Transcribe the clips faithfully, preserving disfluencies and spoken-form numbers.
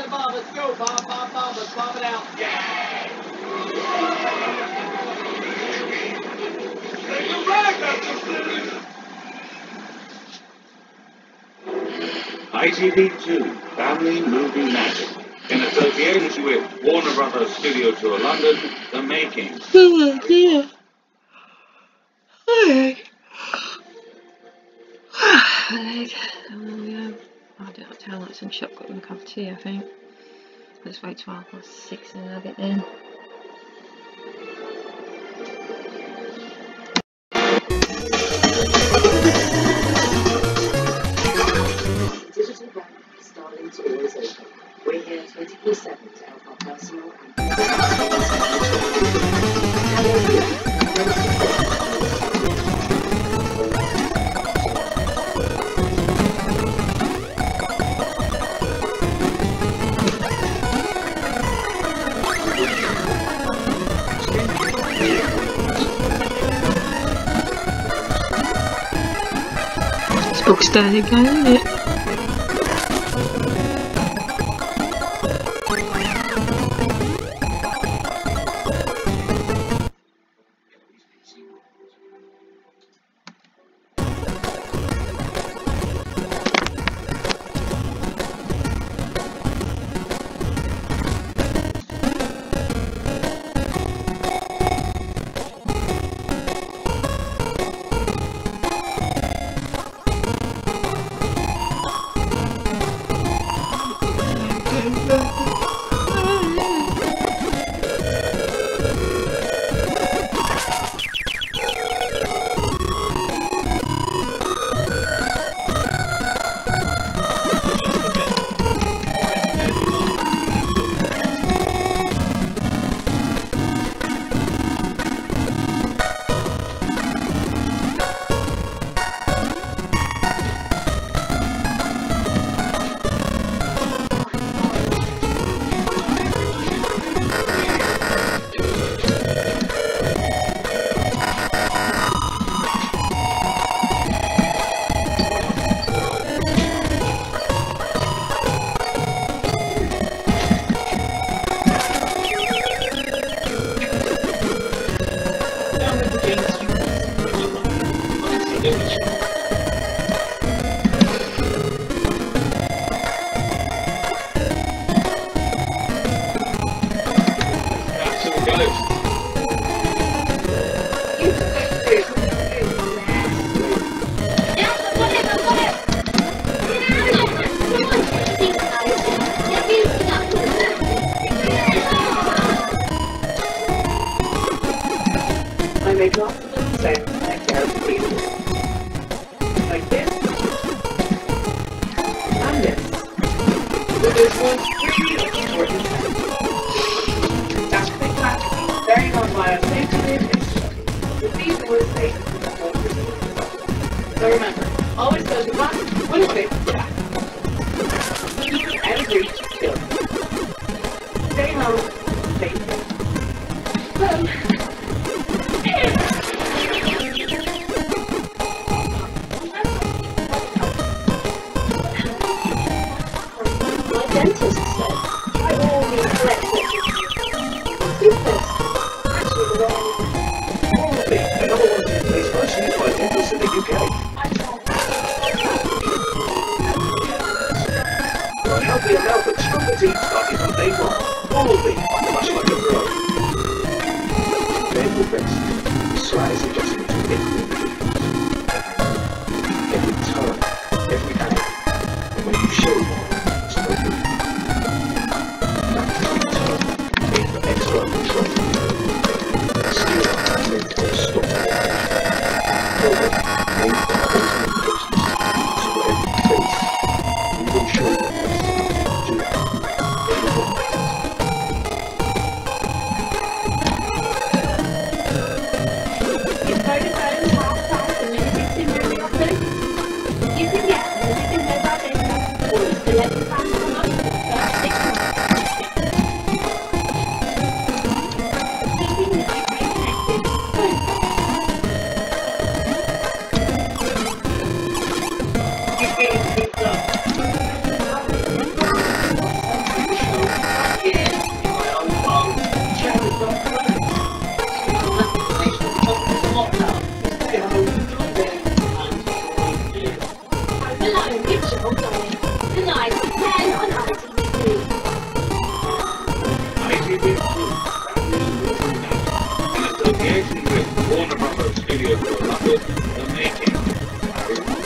get a bomb. Let's go. Bomb, bomb, bomb. Let's bomb it out. Yeah. Take it back, Mister City. I T V two, Family Movie Magic. In association with Warner Brothers Studio Tour London, The Making. Oh dear. Leg. Leg. Oh yeah. I don't have to have like some chocolate with a cup of tea, I think. Let's wait twelve past six and I'll get in. Digital bank, Starlink's always open. We're here twenty-four seven to help our personal and It's book standing again, isn't it? It's Tonight, ten on I T V two. I T V two, family movie magic, in association with Warner Brothers Studios for London, the making of Harry Potter.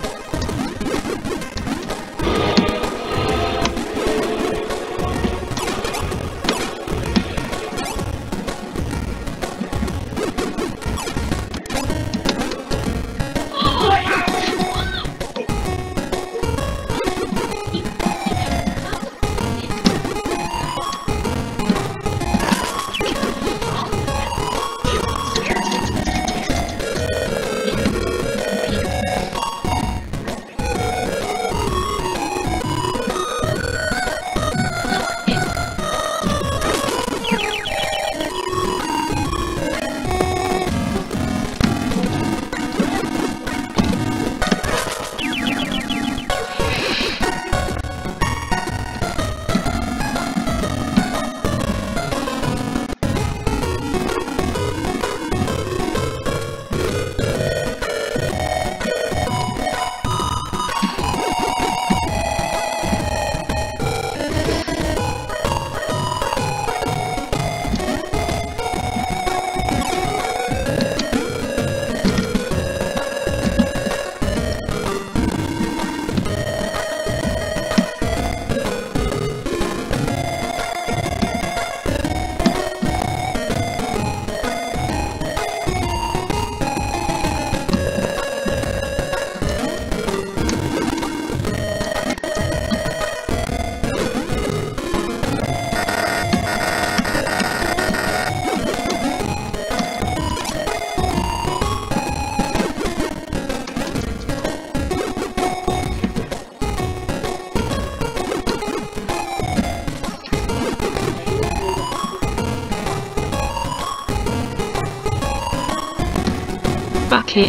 Bucket.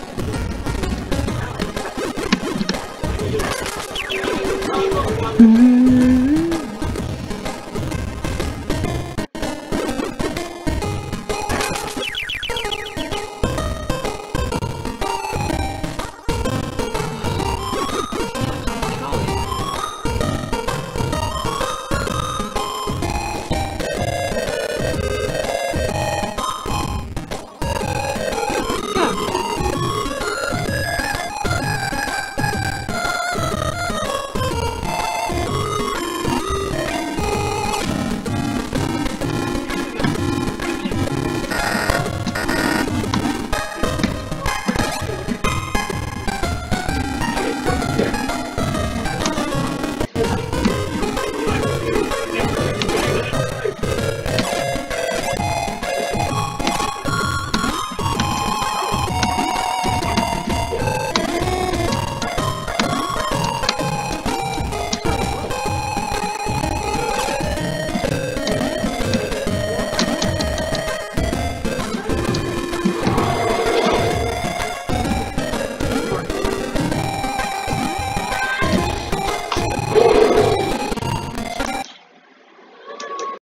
Mm-hmm.